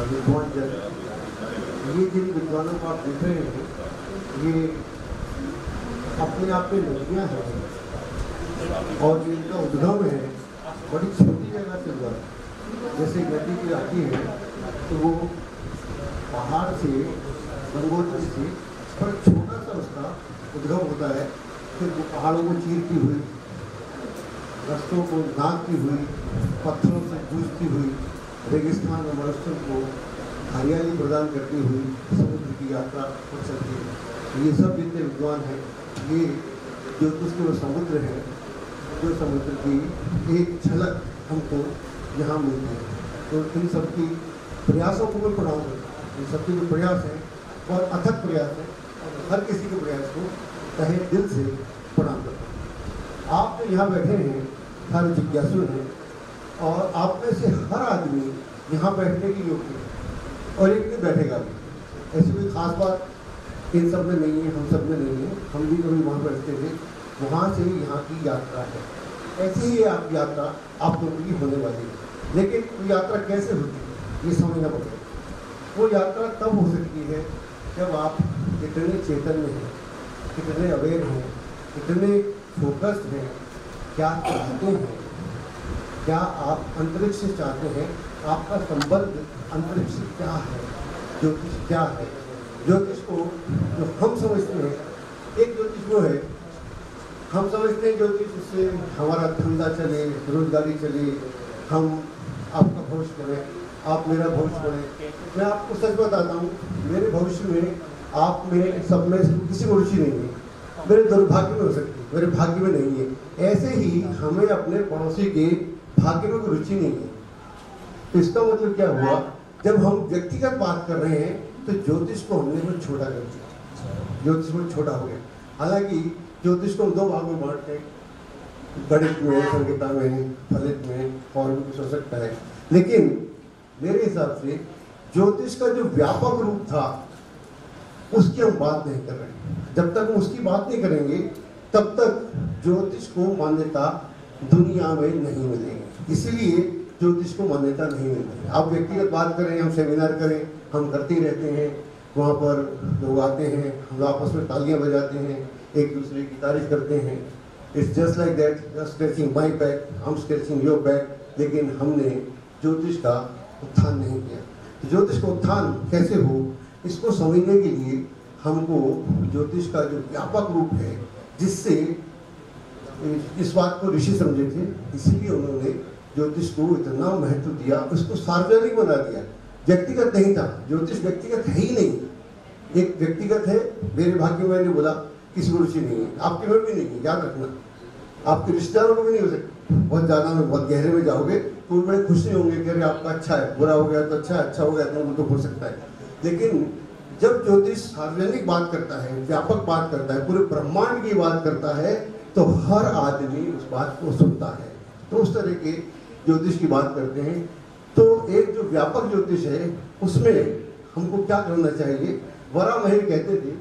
विद्वान जन, ये जिन विद्वानों को आप देख रहे हैं, ये अपने आप में नदियाँ हैं और जिनका उद्गम है बड़ी छोटी जगह से हुआ। जैसे नदी की आती है तो वो पहाड़ से, गंगोत्री से पर छोटा सा उसका उद्गम होता है, फिर वो पहाड़ों को चीरती हुई, रस्तों को नापती हुई, पत्थरों से जूझती हुई, रेगिस्तान और मरुस्थल को हरियाली प्रदान करती हुई समुद्र की यात्रा हो सकती है। ये सब जितने विद्वान हैं, ये जो उसके समुद्र है, जो समुद्र की एक झलक हमको यहाँ मिलती है। तो इन सब की प्रयासों को मैं प्रणाम करता हूँ। इन सबके जो प्रयास हैं बहुत अथक प्रयास है, हर किसी के प्रयास को तहे दिल से प्रणाम करता हूँ। आप जो यहाँ बैठे हैं सारे जिज्ञासु हैं, और आप में से हर आदमी यहाँ बैठने की योग्य है और एक भी बैठेगा भी। ऐसी कोई खास बात इन सब में नहीं है, हम सब में नहीं है। हम भी कभी वहाँ बैठते थे, वहाँ से यहाँ की यात्रा है। ऐसी ही आपकी यात्रा आप लोगों की होने वाली है। लेकिन वो यात्रा कैसे होती है ये समझना पड़ेगा। वो यात्रा तब हो सकती है जब आप कितने चेतन हैं, कितने अवेयर हैं, कितने फोकस्ड हैं, क्या चाहते हैं, क्या आप अंतरिक्ष से चाहते हैं, आपका संबंध अंतरिक्ष से क्या है, ज्योतिष क्या है। ज्योतिष को जो हम समझते हैं, एक ज्योतिष वो है, हम समझते हैं ज्योतिष उससे हमारा धंधा चले, रोजगारी चले, हम आपका भविष्य बने, आप मेरा भविष्य बने। मैं आपको सच बताता हूँ, मेरे भविष्य में आप में सब में किसी को रुचि नहीं है। मेरे दुर्भाग्य में हो सकती है, मेरे भाग्य में नहीं है। ऐसे ही हमें अपने पड़ोसी के भाग्य में कोई रुचि नहीं है। इसका मतलब क्या हुआ, जब हम व्यक्तिगत बात कर रहे हैं तो ज्योतिष को हमने कुछ छोटा कर दिया, ज्योतिष को छोटा हो गया। हालांकि ज्योतिष को दो भागों में बांटते हैं, गणित में, संगीता में, फलित में, और भी कुछ हो सकता है। लेकिन मेरे हिसाब से ज्योतिष का जो व्यापक रूप था उसकी हम बात नहीं कर रहे। जब तक हम उसकी बात नहीं करेंगे तब तक ज्योतिष को मान्यता दुनिया में नहीं मिलेगी। इसीलिए ज्योतिष को मान्यता नहीं मिलती। आप व्यक्तिगत बात करें, हम सेमिनार करें, हम करते ही रहते हैं, वहाँ पर लोग आते हैं, हम आपस में तालियां बजाते हैं, एक दूसरे की तारीफ करते हैं। It's just like that, just scratching my back, हम स्क्रैचिंग योर बैक। लेकिन हमने ज्योतिष का उत्थान नहीं किया। ज्योतिष का उत्थान कैसे हो, इसको समझने के लिए हमको ज्योतिष का जो व्यापक रूप है, जिससे इस बात को ऋषि समझे थे, इसीलिए उन्होंने ज्योतिष को इतना महत्व दिया, उसको सार्वजनिक बना दिया। व्यक्तिगत नहीं था, ज्योतिष व्यक्तिगत है ही नहीं। एक व्यक्तिगत है, मेरे भाग्य में मैंने बोला किसी को रुचि नहीं है, आपके में भी नहीं है, याद रखना। आपके रिश्तेदारों को भी नहीं हो सकती। बहुत ज़्यादा में, बहुत गहरे में जाओगे तो बड़े खुश नहीं होंगे कि अरे आपका अच्छा है, बुरा हो गया तो अच्छा है, अच्छा हो गया तो हो सकता है। लेकिन जब ज्योतिष सार्वजनिक बात करता है, व्यापक बात करता है, पूरे ब्रह्मांड की बात करता है, तो हर आदमी उस बात को सुनता है। तो उस तरह के ज्योतिष की बात करते हैं। तो एक जो व्यापक ज्योतिष है, उसमें हमको क्या करना चाहिए। वराहमिहिर कहते थे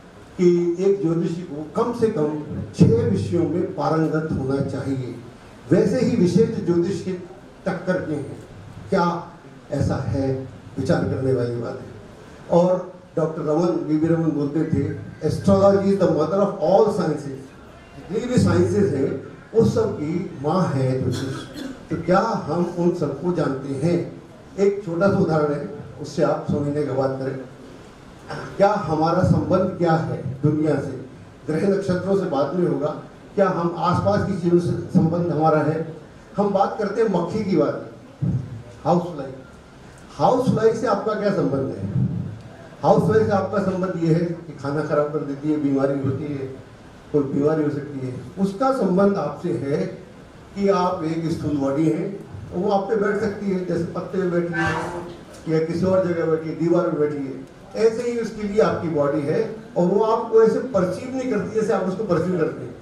कि एक ज्योतिषी को कम से कम 6 विषयों में पारंगत होना चाहिए। वैसे ही विशेष ज्योतिष के टक्कर के हैं। क्या ऐसा है, विचार करने वाली बात है। और डॉक्टर रमन, वी रमन बोलते थे, astrology is the mother of all sciences. जितनी भी साइंसेज हैं उस सब की माँ है ज्योतिष। तो क्या हम उन सबको जानते हैं। एक छोटा सा उदाहरण है, उससे आप समझने का बात करें। क्या हमारा संबंध क्या है दुनिया से, ग्रह नक्षत्रों से बाद में होगा। क्या हम आसपास की चीज़ों से संबंध हमारा है। हम बात करते हैं मक्खी की बात, हाउस फ्लाई। हाउस फ्लाई से आपका क्या संबंध है। हाउस फ्लाई से आपका संबंध ये है कि खाना खराब कर देती है, बीमारी होती है, कोई बीमारी हो सकती है। उसका संबंध आपसे है कि आप एक स्थूल बॉडी है, वो आप पे बैठ सकती है, जैसे पत्ते पे बैठी है या किसी और जगह बैठी है, दीवार पे बैठी है। ऐसे ही उसके लिए आपकी बॉडी है, और वो आपको ऐसे परसीव नहीं करती जैसे आप उसको परसीव करते हैं।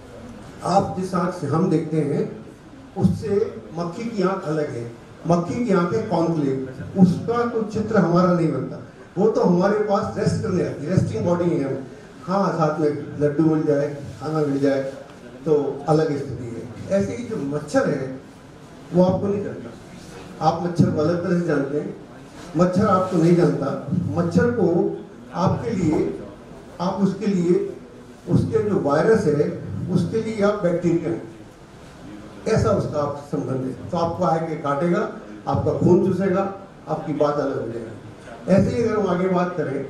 आप जिस आँख से हम देखते हैं उससे मक्खी की आँख अलग है। मक्खी की आँख है कॉन्क्लेव, उसका तो चित्र हमारा नहीं बनता। वो तो हमारे पास रेस्ट करने आती है, रेस्टिंग बॉडी है हम। हाँ, साथ में लड्डू मिल जाए, खाना मिल जाए तो अलग स्थिति है। ऐसे ही जो मच्छर है वो आपको नहीं जानता। आप मच्छर को अलग तरह से जानते हैं, मच्छर आपको नहीं जानता, मच्छर को आपके लिए, आप उसके लिए, उसके जो वायरस है उसके लिए आप बैक्टीरिया हैं, ऐसा उसका आपसे संबंध है। तो आपको आके काटेगा, आपका खून चूसेगा, आपकी बात अलग हो जाएगी। ऐसे ही अगर हम आगे बात करें,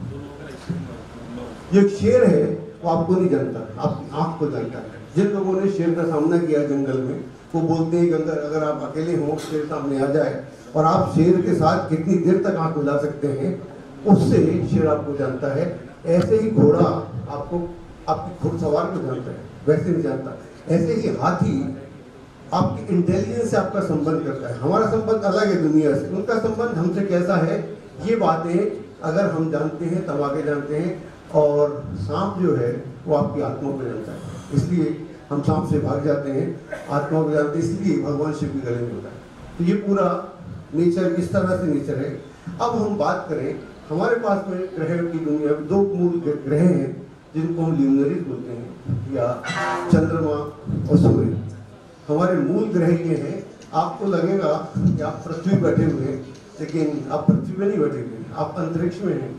जो एक शेर है वो आपको नहीं जानता, आपकी आंख को जानता है। जिन लोगों ने शेर का सामना किया जंगल में, वो बोलते हैं कि अगर आप अकेले हो, शेर सामने आ जाए और आप शेर के साथ कितनी देर तक आंख मिला सकते हैं, उससे शेर आपको जानता है। ऐसे ही घोड़ा आपको, आपकी घुड़सवार को जानता है, वैसे नहीं जानता। ऐसे ही हाथी आपकी इंटेलिजेंस से आपका संबंध करता है। हमारा संबंध अलग है दुनिया से, उनका संबंध हमसे कैसा है, ये बातें अगर हम जानते हैं तब आगे जानते हैं। और सांप जो है वो आपकी आत्मा को जानता है, इसलिए हम सांप से भाग जाते हैं, आत्मा को जानते हैं, इसलिए भगवान शिव के गले में होता है। तो ये पूरा नेचर इस तरह से नेचर है। अब हम बात करें, हमारे पास में ग्रह की दुनिया में दो मूल ग्रह हैं जिनको हम ल्यूमिनरीज बोलते हैं, या चंद्रमा और सूर्य। हमारे मूल ग्रह ये हैं। आपको लगेगा कि आप पृथ्वी बैठे हुए हैं, लेकिन आप पृथ्वी पे नहीं बैठे हुए, आप अंतरिक्ष में हैं।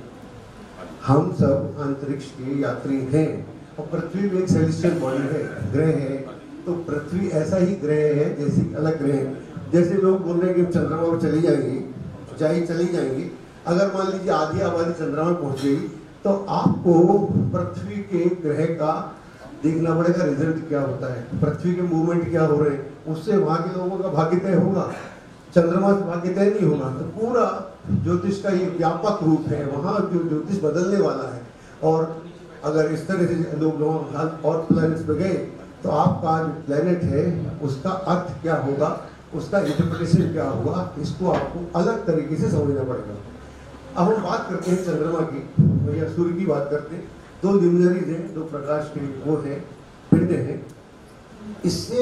हम सब अंतरिक्ष के यात्री हैं और पृथ्वी में एक सेलेस्टियल बॉडी है, ग्रह है। तो पृथ्वी ऐसा ही ग्रह है जैसे अलग ग्रह है। जैसे लोग बोल रहे हैं कि चंद्रमा पर चली जाएंगी, चली जाएंगी, अगर मान लीजिए आधी आबादी चंद्रमा में पहुंच गई तो आपको पृथ्वी के ग्रह का देखना पड़ेगा रिजल्ट क्या होता है, पृथ्वी के मूवमेंट क्या हो रहे हैं, उससे वहां के लोगों का भाग्य तय होगा, चंद्रमा से भाग्य तय नहीं होगा। तो पूरा ज्योतिष का ये व्यापक रूप है, वहाँ जो ज्योतिष बदलने वाला है। और अगर इस तरह से लोग और प्लैनेट्स पे गए तो आपका जो प्लैनेट है उसका अर्थ क्या होगा, उसका इंटरप्रिटेशन क्या होगा, इसको आपको अलग तरीके से समझना पड़ेगा। अब हम बात करते हैं चंद्रमा की या सूर्य की बात करते हैं। दो ल्यूमिनरीज हैं, दो प्रकाश के वो हैं, पिंड हैं। इससे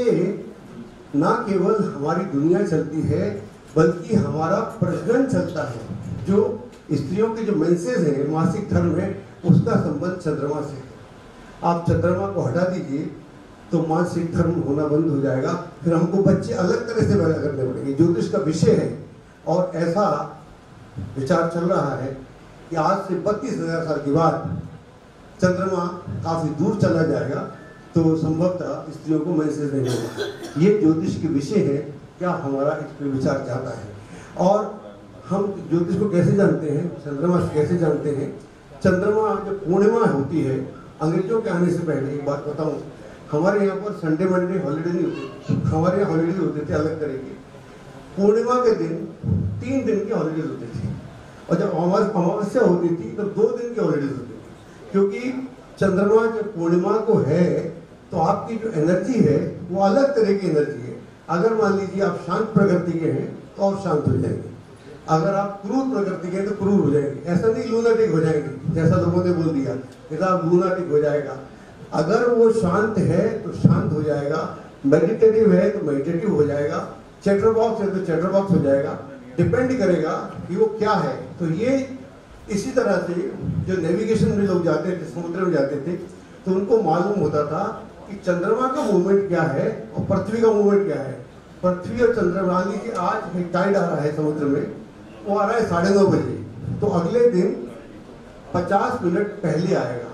ना केवल हमारी दुनिया चलती है बल्कि हमारा प्रजनन चलता है। जो स्त्रियों के जो मेंसेस हैं, मासिक धर्म है, उसका संबंध चंद्रमा से है। आप चंद्रमा को हटा दीजिए तो मासिक धर्म होना बंद हो जाएगा, फिर हमको बच्चे अलग तरह से पैदा करने पड़ेंगे। ज्योतिष का विषय है और ऐसा विचार चल रहा है कि आज से 32,000 साल के बाद चंद्रमा काफी दूर चला जाएगा तो संभवतः स्त्रियों को मेंसेस नहीं होगा। ये ज्योतिष के विषय है, क्या हमारा इस पर विचार जाता है। और हम ज्योतिष को कैसे जानते हैं, चंद्रमा से कैसे जानते हैं। चंद्रमा जब पूर्णिमा होती है, अंग्रेजों के आने से पहले एक बात बताऊं, हमारे यहाँ पर संडे मंडे हॉलीडे नहीं होते, हमारे यहाँ हॉलीडे होते थे अलग तरह के। पूर्णिमा के दिन 3 दिन के हॉलीडेज होते थे और जब अमावस्या होती थी तो 2 दिन के हॉलीडेज होते थे, क्योंकि चंद्रमा जब पूर्णिमा को है तो आपकी जो एनर्जी है वो अलग तरह की एनर्जी है। अगर मान लीजिए आप शांत प्रकृति के हैं तो आप शांत हो जाएंगे, अगर आप क्रूर प्रकृति के हैं तो क्रूर हो जाएंगे। ऐसा नहीं लूनाटिक हो जाएंगे जैसा लोगों ने बोल दिया कि आप लूनाटिक हो जाएगा। अगर वो शांत है तो शांत हो जाएगा, मेडिटेटिव है तो मेडिटेटिव हो जाएगा, चैटरबॉक्स है तो चैटरबॉक्स हो जाएगा। डिपेंड करेगा कि वो क्या है। तो ये इसी तरह से जो नेविगेशन में लोग जाते थे, समुद्र में जाते थे, तो उनको मालूम होता था कि चंद्रमा का मूवमेंट क्या है और पृथ्वी का मूवमेंट क्या है। पृथ्वी और चंद्रमा, लीजिए आज एक टाइड आ रहा है समुद्र में, वो आ रहा है 9:30 बजे, तो अगले दिन 50 मिनट पहले आएगा,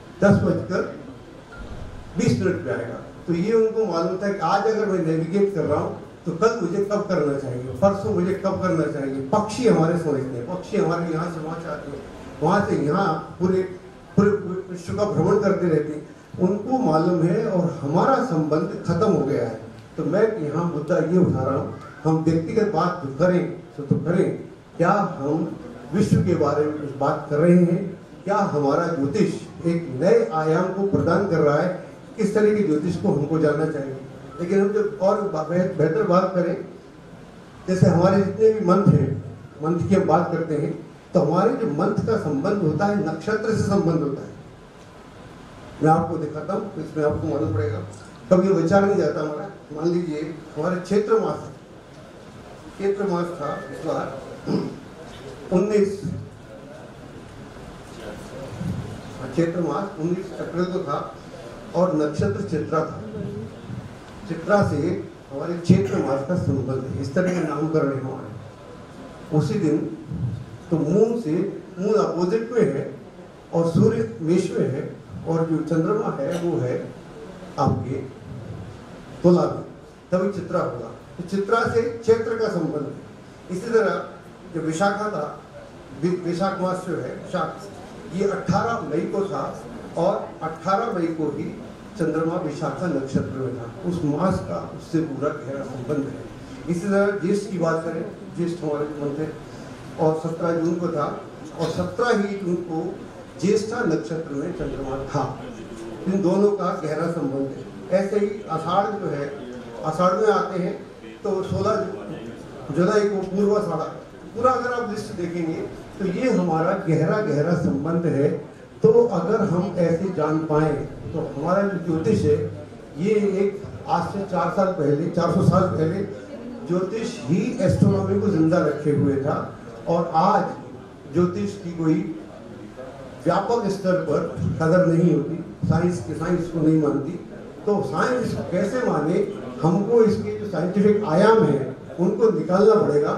10:20 पे आएगा। तो ये उनको मालूम था कि आज अगर मैं नेविगेट कर रहा हूँ तो कल मुझे कब करना चाहिए, परसों मुझे कब करना चाहिए। पक्षी हमारे समझते हैं, पक्षी हमारे यहाँ से वहाँ जाते हैं, वहाँ से यहाँ पूरे विश्व का भ्रमण करते रहते हैं, उनको मालूम है। और हमारा संबंध खत्म हो गया है। तो मैं यहाँ मुद्दा ये उठा रहा हूँ, हम व्यक्तिगत बात तो करें तो करें, क्या हम विश्व के बारे में कुछ बात कर रहे हैं, क्या हमारा ज्योतिष एक नए आयाम को प्रदान कर रहा है, किस तरह के ज्योतिष को हमको जानना चाहिए। लेकिन हम जब और बेहतर बात करें, जैसे हमारे जितने भी मंत्र हैं, मंत्र की हम बात करते हैं, तो हमारे जो मंत्र का संबंध होता है नक्षत्र से संबंध होता है। मैं आपको दिखाता हूँ, इसमें आपको मालूम पड़ेगा, कभी ये विचार नहीं जाता हमारा। मान लीजिए हमारे क्षेत्र मास था इस बार 19 क्षेत्र मास 19 अप्रैल को था और नक्षत्र चित्रा था। चित्रा से हमारे क्षेत्र मास का संबंध है, इस तरह के नामकरण है हमारे। उसी दिन तो मून अपोजिट में है और सूर्य मेष में है और जो चंद्रमा है वो है आपके तुला में, तभी चित्रा होगा। तो चित्रा से क्षेत्र का संबंध है। इसी तरह जो विशाखा था, विशाख मास जो है विशाख, ये 18 मई को था और 18 मई को ही चंद्रमा विशाखा नक्षत्र में था। उस मास का उससे पूरा गहरा संबंध है। इसी तरह ज्येष्ठ की बात करें, ज्येष्ठ हमारे मंथ है और 17 जून को था और 17 ही जून को ज्येष्ठा नक्षत्र में चंद्रमा था। इन दोनों का गहरा संबंध है। ऐसे ही आषाढ़ जो है, आषाढ़ में आते हैं तो 16 जुलाई को पूर्वाषाढ़ा, पूरा अगर आप लिस्ट देखेंगे तो ये हमारा गहरा संबंध है। तो अगर हम ऐसे जान पाए तो हमारा जो ज्योतिष है ये एक आज से 4 साल पहले, 400 साल पहले ज्योतिष ही एस्ट्रोनॉमी को जिंदा रखे हुए था और आज ज्योतिष की कोई व्यापक स्तर पर कदर नहीं होती, साइंस को नहीं मानती। तो साइंस कैसे माने, हमको इसके जो साइंटिफिक आयाम है उनको निकालना पड़ेगा,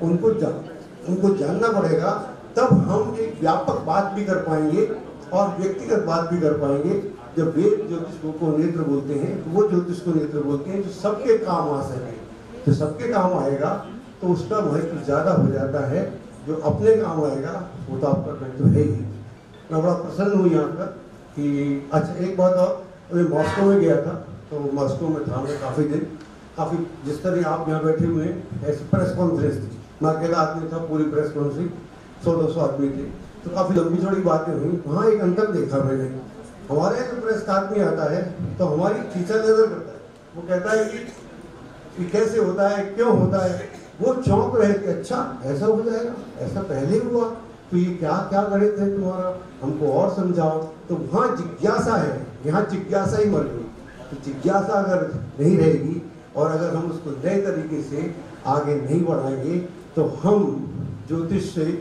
उनको जानना पड़ेगा, तब हम एक व्यापक बात भी कर पाएंगे और व्यक्तिगत बात भी कर पाएंगे। जब वेद ज्योतिष को नेत्र बोलते हैं तो वो ज्योतिष को नेत्र बोलते हैं जो सबके काम आ सके। जो सबके काम आएगा तो उसका महत्व ज़्यादा हो जाता है, जो अपने काम आएगा वो तो आपका महत्व है ही। मैं बड़ा प्रसन्न हूँ यहाँ पर कि अच्छा एक बात और, मैं मॉस्को में गया था, तो मॉस्को में था मैं काफ़ी दिन, काफ़ी जिस तरह आप यहाँ बैठे हुए हैं ऐसी प्रेस कॉन्फ्रेंस थी, मैं अकेला आदमी था, पूरी प्रेस कॉन्फ्रेंस 100-200 आदमी थे, तो काफ़ी लंबी चौड़ी बातें हुई। वहाँ एक अंतर देखा मैंने, हमारे यहाँ जो प्रेस का आदमी आता है तो हमारी टीचर नजर करता है, वो कहता है कि कैसे होता है, क्यों होता है, वो चौंक रहे कि अच्छा ऐसा हो जाएगा, ऐसा पहले हुआ, तो ये क्या क्या गणित है तुम्हारा, हमको और समझाओ। तो वहाँ जिज्ञासा है, यहाँ जिज्ञासा ही मर गई। तो जिज्ञासा अगर नहीं रहेगी और अगर हम उसको नए तरीके से आगे नहीं बढ़ाएंगे तो हम ज्योतिष से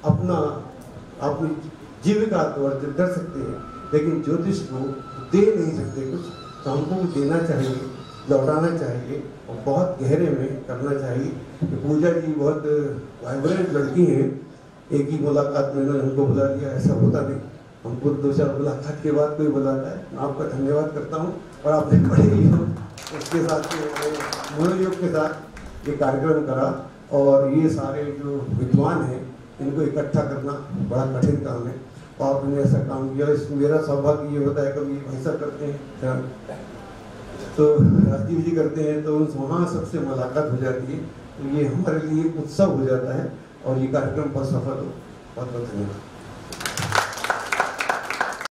अपनी जीविका तो अर्जित कर सकते हैं, लेकिन ज्योतिष को दे नहीं सकते कुछ। तो हमको देना चाहिए, लौटाना चाहिए और बहुत गहरे में करना चाहिए। तो पूजा जी बहुत वाइब्रेंट लड़की हैं, एक ही मुलाकात में उनको बुला दिया, ऐसा होता नहीं। हमको 2-4 मुलाकात के बाद कोई बुलाता है। मैं आपका धन्यवाद करता हूँ और आपने बड़े उसके साथ मनोयोग के साथ ये कार्यक्रम करा और ये सारे जो विद्वान हैं इनको इकट्ठा करना बड़ा कठिन काम है और आपने ऐसा काम किया। इसमें मेरा सौभाग्य ये होता है, कभी ऐसा करते हैं तो राजीव जी करते हैं तो वहाँ सबसे मुलाकात हो जाती है, तो ये हमारे लिए उत्सव हो जाता है और ये कार्यक्रम बहुत सफल हो। बहुत बहुत धन्यवाद।